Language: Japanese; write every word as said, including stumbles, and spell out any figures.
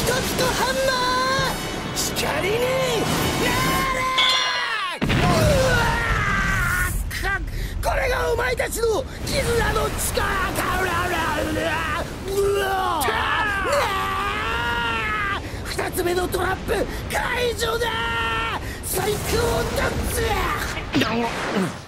時とハンマー光になれ。うわかこれがお前たちの絆の力か。うわ二つ目のトラップ解除だ。最強だぜ。